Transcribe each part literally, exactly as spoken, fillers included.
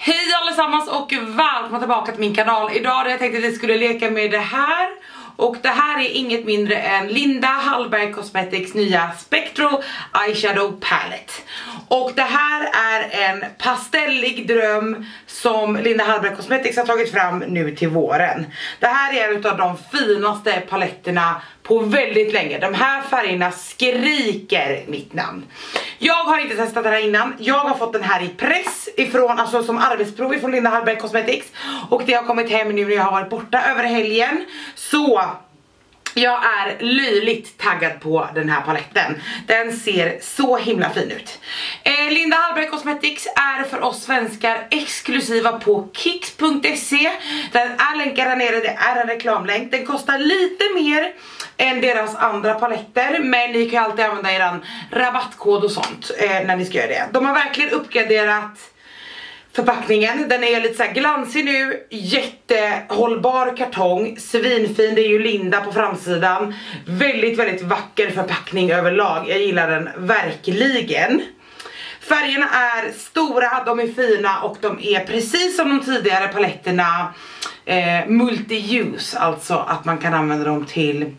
Hej allesammans och välkomna tillbaka till min kanal. Idag hade jag tänkt att jag skulle leka med det här. Och det här är inget mindre än Linda Hallberg Cosmetics nya Spectral Eyeshadow Palette. Och det här är en pastellig dröm som Linda Hallberg Cosmetics har tagit fram nu till våren. Det här är en av de finaste paletterna på väldigt länge. De här färgerna skriker mitt namn. Jag har inte testat den här innan. Jag har fått den här i press ifrån, alltså som arbetsprov ifrån Linda Hallberg Cosmetics. Och det har kommit hem nu när jag har varit borta över helgen. Så jag är löjligt taggad på den här paletten. Den ser så himla fin ut. eh, Linda Hallberg Cosmetics är för oss svenskar exklusiva på kicks punkt se. Den är länkad där nere, det är en reklamlänk. Den kostar lite mer än deras andra paletter, men ni kan ju alltid använda eran rabattkod och sånt eh, när ni ska göra det. De har verkligen uppgraderat förpackningen. Den är lite så här glansig nu, jättehållbar kartong, svinfin, det är ju Linda på framsidan. Väldigt, väldigt vacker förpackning överlag, jag gillar den verkligen. Färgerna är stora, de är fina och de är precis som de tidigare paletterna eh, multi-use, alltså att man kan använda dem till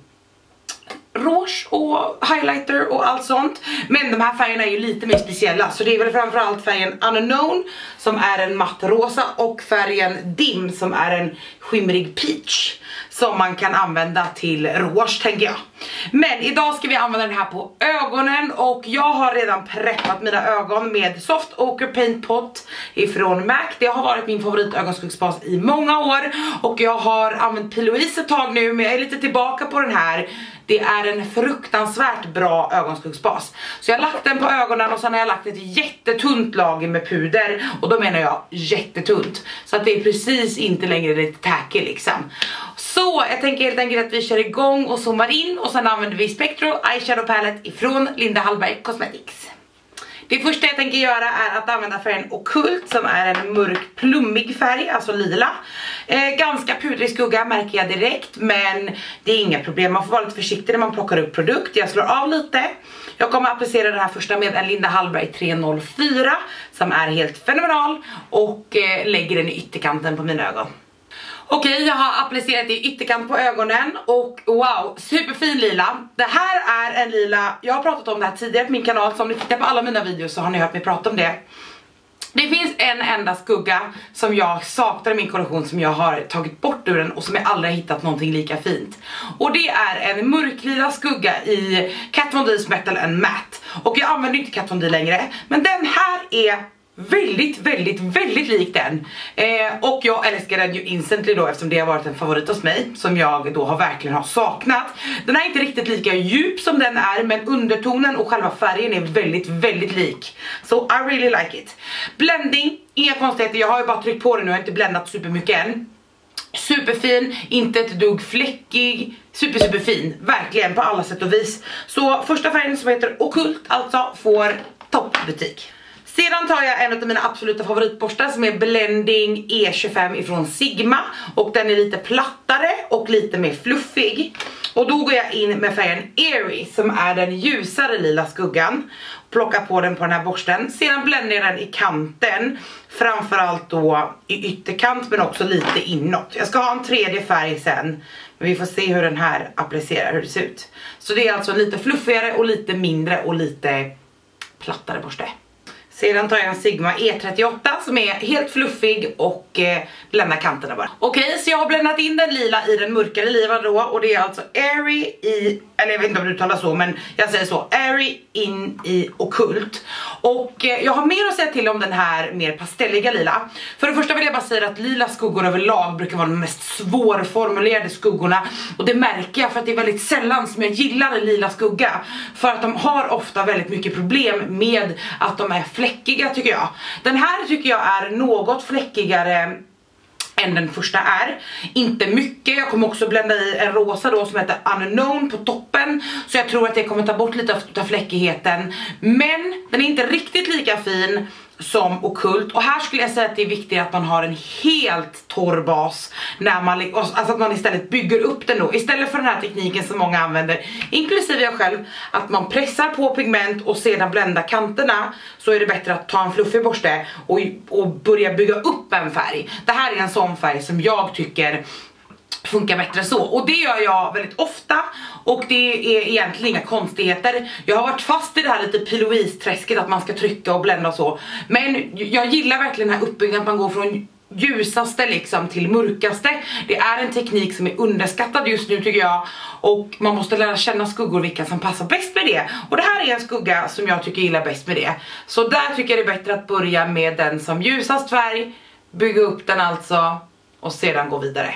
rouge och highlighter och allt sånt. Men de här färgerna är ju lite mer speciella, så det är väl framförallt färgen Unknown som är en matt rosa och färgen Dim som är en skimrig peach som man kan använda till rouge, tänker jag. Men idag ska vi använda den här på ögonen och jag har redan preppat mina ögon med Soft Ochre Paint Pot ifrån MAC. Det har varit min favorit ögonskuggsbas i många år och jag har använt P. Louise ett tag nu, men jag är lite tillbaka på den här. Det är en fruktansvärt bra ögonskuggsbas. Så jag har lagt den på ögonen och sen har jag lagt ett jättetunt lager med puder. Och då menar jag jättetunt. Så att det är precis inte längre lite tacky liksom. Så jag tänker helt enkelt att vi kör igång och zoomar in. Och sen använder vi Spectral Eyeshadow Palette ifrån Linda Hallberg Cosmetics. Det första jag tänker göra är att använda färgen Ockult som är en mörk plummig färg, alltså lila. Eh, ganska pudrig skugga märker jag direkt, men det är inga problem. Man får vara lite försiktig när man plockar upp produkt. Jag slår av lite. Jag kommer att applicera den här första med en Linda Hallberg tre noll fyra som är helt fenomenal och eh, lägger den i ytterkanten på mina ögon. Okej, jag har applicerat det i ytterkant på ögonen och wow, superfin lila. Det här är en lila, jag har pratat om det här tidigare på min kanal, så om ni tittar på alla mina videos så har ni hört mig prata om det. Det finns en enda skugga som jag saknar i min kollektion som jag har tagit bort ur den och som jag aldrig har hittat någonting lika fint. Och det är en mörklila skugga i Kat Von D's Metal and Matte. Och jag använder inte Kat Von D längre, men den här är väldigt, väldigt, väldigt lik den. eh, Och jag älskar den ju instantly då, eftersom det har varit en favorit hos mig som jag då har verkligen har saknat. Den är inte riktigt lika djup som den är, men undertonen och själva färgen är väldigt, väldigt lik. So I really like it. Blending, inga konstigheter, jag har ju bara tryckt på den nu, jag har inte bländat supermycket än. Superfin, inte ett dugg fläckig, super superfin, verkligen på alla sätt och vis. Så första färgen som heter Ockult alltså får toppbetyg. Sedan tar jag en av mina absoluta favoritborstar som är Blending E tjugofem ifrån Sigma. Och den är lite plattare och lite mer fluffig. Och då går jag in med färgen Airy som är den ljusare lila skuggan. Plockar på den på den här borsten. Sedan bländar jag den i kanten. Framförallt då i ytterkant men också lite inåt. Jag ska ha en tredje färg sen. Men vi får se hur den här applicerar, hur det ser ut. Så det är alltså lite fluffigare och lite mindre och lite plattare borste. Sedan tar jag en Sigma E trettioåtta som är helt fluffig och eh, bländar kanterna bara. Okej, så jag har bländat in den lila i den mörkare lila då. Och det är alltså Airy i, eller jag vet inte om du talar så, men jag säger så, Airy in i Ockult. Och eh, jag har mer att säga till om den här mer pastelliga lila. För det första vill jag bara säga att lila skuggor överlag brukar vara de mest svårformulerade skuggorna. Och det märker jag för att det är väldigt sällan som jag gillar en lila skugga. För att de har ofta väldigt mycket problem med att de är fläckiga, tycker jag. Den här tycker jag är något fläckigare än den första är. Inte mycket. Jag kommer också blända i en rosa då som heter Unknown på toppen. Så jag tror att det kommer ta bort lite av fläckigheten. Men den är inte riktigt lika fin som Ockult. Och här skulle jag säga att det är viktigt att man har en helt torr bas när man, alltså att man istället bygger upp den då. Istället för den här tekniken som många använder, inklusive jag själv, att man pressar på pigment och sedan bländar kanterna, så är det bättre att ta en fluffig borste och, och börja bygga upp en färg. Det här är en sån färg som jag tycker funkar bättre så. Och det gör jag väldigt ofta. Och det är egentligen inga konstigheter. Jag har varit fast i det här lite pilois-träsket, att man ska trycka och blända och så. Men jag gillar verkligen den här uppbyggnaden, att man går från ljusaste liksom till mörkaste. Det är en teknik som är underskattad just nu tycker jag. Och man måste lära känna skuggor, vilka som passar bäst med det. Och det här är en skugga som jag tycker gillar bäst med det. Så där tycker jag det är bättre att börja med den som ljusast färg. Bygga upp den alltså. Och sedan gå vidare.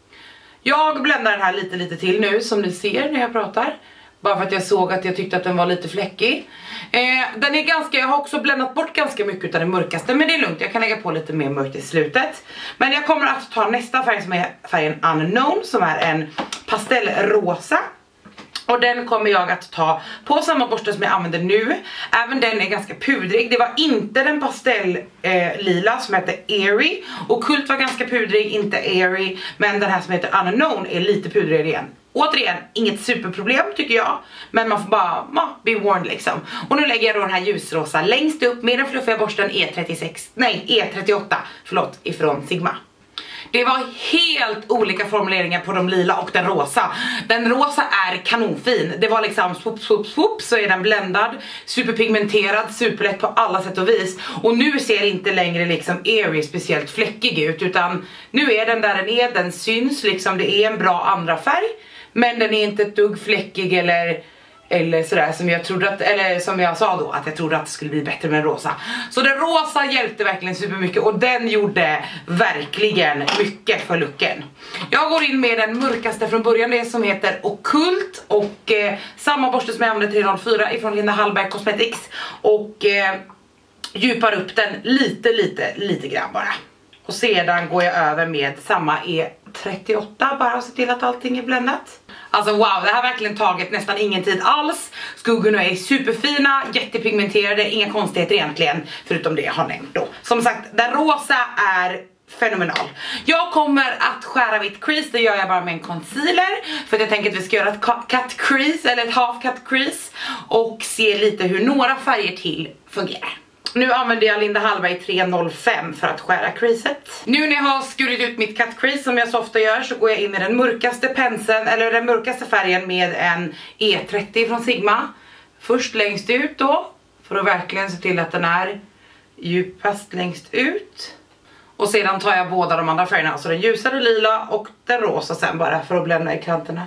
Jag bländar den här lite lite till nu, som ni ser när jag pratar. Bara för att jag såg att jag tyckte att den var lite fläckig. eh, Den är ganska, jag har också bländat bort ganska mycket av det mörkaste. Men det är lugnt, jag kan lägga på lite mer mörkt i slutet. Men jag kommer att ta nästa färg som är färgen Unknown, som är en pastellrosa. Och den kommer jag att ta på samma borste som jag använder nu. Även den är ganska pudrig. Det var inte den pastelllila eh, som heter Airy. Och Kult var ganska pudrig, inte Airy. Men den här som heter Unknown är lite pudrig igen. Återigen, inget superproblem tycker jag. Men man får bara, ma, be warned liksom. Och nu lägger jag då den här ljusrosa längst upp med den fluffiga borsten E trettiosex, nej E trettioåtta, förlåt, ifrån Sigma. Det var helt olika formuleringar på de lila och den rosa. Den rosa är kanonfin. Det var liksom swoop, swoop, swoop, så är den bländad, superpigmenterad, superlätt på alla sätt och vis. Och nu ser inte längre liksom Airy speciellt fläckig ut, utan nu är den där den är, den syns liksom, det är en bra andra färg. Men den är inte ett dugg fläckig eller... Eller sådär som jag trodde att, eller som jag sa då, att jag trodde att det skulle bli bättre med den rosa. Så den rosa hjälpte verkligen supermycket och den gjorde verkligen mycket för looken. Jag går in med den mörkaste från början, det som heter Ockult. Och eh, samma borste som jag använde tre noll fyra ifrån Linda Hallberg Cosmetics. Och eh, djupar upp den lite, lite, lite grann bara. Och sedan går jag över med samma E trettioåtta bara och se till att allting är bländat. Alltså wow, det här har verkligen tagit nästan ingen tid alls. Skuggorna är superfina, jättepigmenterade, inga konstigheter egentligen. Förutom det jag har nämnt då. Som sagt, den rosa är fenomenal. Jag kommer att skära mitt crease, det gör jag bara med en concealer. För att jag tänker att vi ska göra ett cut crease, eller ett half cut crease. Och se lite hur några färger till fungerar. Nu använder jag Linda Hallberg tre noll fem för att skära creaset. Nu när jag har skurit ut mitt cut crease som jag så ofta gör, så går jag in med den mörkaste penseln, eller den mörkaste färgen med en E trettio från Sigma. Först längst ut då, för att verkligen se till att den är djupast längst ut. Och sedan tar jag båda de andra färgerna, alltså den ljusare lila och den rosa sen, bara för att blända i kanterna.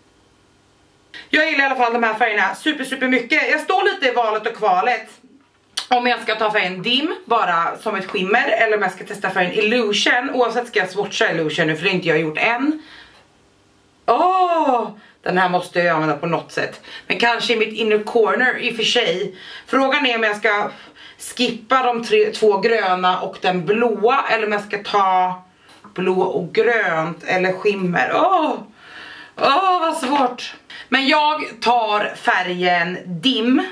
Jag gillar i alla fall de här färgerna super super mycket. Jag står lite i valet och kvalet om jag ska ta färgen Dim bara som ett skimmer, eller om jag ska testa färgen Illusion. Oavsett ska jag swatcha Illusion nu, för det har inte jag gjort än. Åh, oh, den här måste jag använda på något sätt. Men kanske i mitt inner corner i och för sig. Frågan är om jag ska skippa de tre, två gröna och den blåa, eller om jag ska ta blå och grönt eller skimmer. Åh, oh, oh, vad svårt. Men jag tar färgen Dim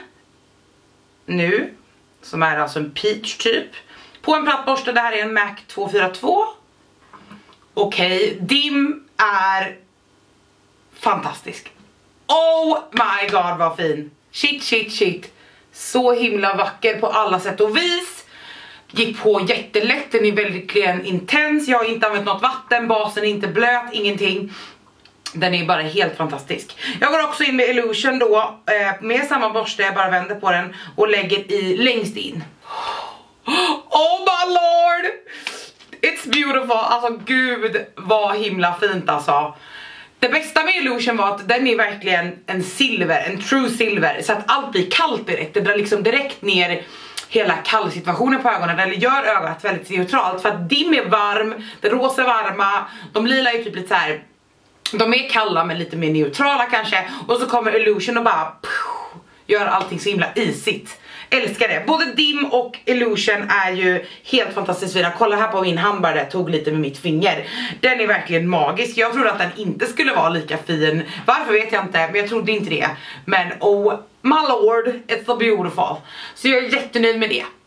nu, som är alltså en peach typ, på en platt borste. Det här är en Mac två fyra två. Okej, okay. Dim är fantastisk. Oh my god vad fin. Shit shit shit. Så himla vacker på alla sätt och vis. Gick på jättelätt, den är väldigt intens. Jag har inte använt något vatten, basen är inte blöt, ingenting. Den är bara helt fantastisk. Jag går också in med Illusion då, eh, med samma borste, jag bara vänder på den och lägger i längst in. Oh my lord! It's beautiful, alltså gud vad himla fint alltså. Det bästa med Illusion var att den är verkligen en silver, en true silver. Så att allt blir kallt direkt, det drar liksom direkt ner hela kallsituationen på ögonen, eller gör ögat väldigt neutralt. För att Dim är varm, det rosa är varma, de lila är typ lite så här. De är kalla men lite mer neutrala kanske. Och så kommer Illusion och bara pff, gör allting så himla isigt. Älskar det. Både Dim och Illusion är ju helt fantastiskt fina. Kolla här på min hand bara, det tog lite med mitt finger. Den är verkligen magisk. Jag trodde att den inte skulle vara lika fin. Varför vet jag inte, men jag trodde inte det. Men oh my lord, it's so beautiful. Så jag är jättenöjd med det.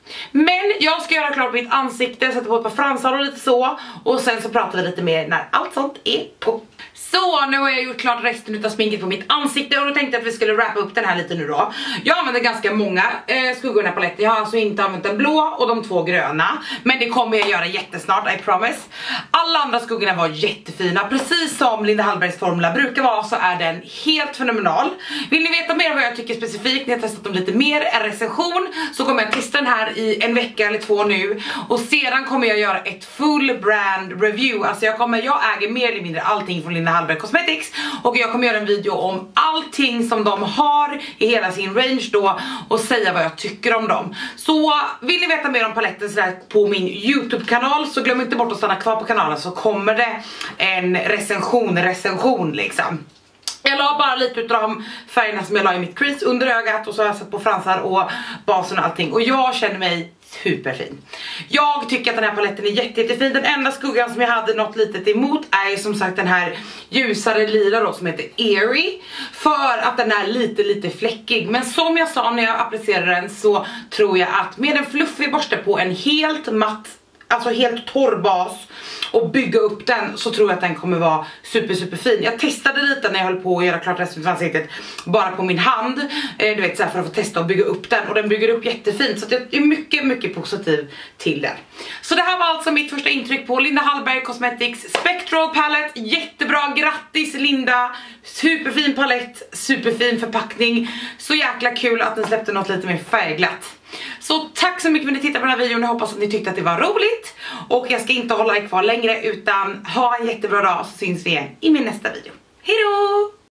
Men jag ska göra klart mitt ansikte, sätta på ett par fransar och lite så. Och sen så pratar vi lite mer när allt sånt är på. Så nu har jag gjort klart resten av sminket på mitt ansikte. Och då tänkte jag att vi skulle wrappa upp den här lite nu då. Jag använder ganska många eh, skuggor i paletten. Jag har alltså inte använt den blå och de två gröna. Men det kommer jag göra jättesnart, I promise. Alla andra skuggorna var jättefina. Precis som Linda Hallbergs formula brukar vara så är den helt fenomenal. Vill ni veta mer vad jag tycker specifikt när jag testat dem lite mer, en recension, så kommer jag testa den här i en vecka eller två nu. Och sedan kommer jag göra ett full brand review. Alltså jag kommer, jag äger mer eller mindre allting från Linda Hallberg Cosmetics. Och jag kommer göra en video om allting som de har i hela sin range då. Och säga vad jag tycker om dem. Så vill ni veta mer om paletten sådär på min YouTube-kanal, så glöm inte bort att stanna kvar på kanalen, så kommer det en recension, recension liksom. Jag la bara lite utav de färgerna som jag la i mitt crease under ögat. Och så har jag satt på fransar och basen och allting. Och jag känner mig superfin. Jag tycker att den här paletten är jätte, jättefin. Den enda skuggan som jag hade något litet emot är ju som sagt den här ljusare lila då, som heter Airy. För att den är lite, lite fläckig. Men som jag sa när jag applicerade den, så tror jag att med en fluffig borste på en helt matt, alltså helt torr bas, och bygga upp den, så tror jag att den kommer vara super super fin. Jag testade lite när jag höll på att göra klart resten av ansiktet bara på min hand, eh, du vet så här, för att få testa och bygga upp den, och den bygger upp jättefint, så att jag är mycket mycket positiv till den. Så det här var alltså mitt första intryck på Linda Hallberg Cosmetics Spectral Palette. Jättebra, grattis Linda, superfin palett, superfin förpackning. Så jäkla kul att den släppte något lite mer färgglatt. Så tack så mycket för att ni tittade på den här videon. Jag hoppas att ni tyckte att det var roligt. Och jag ska inte hålla er kvar längre, utan ha en jättebra dag, så syns vi igen i min nästa video. Hej då!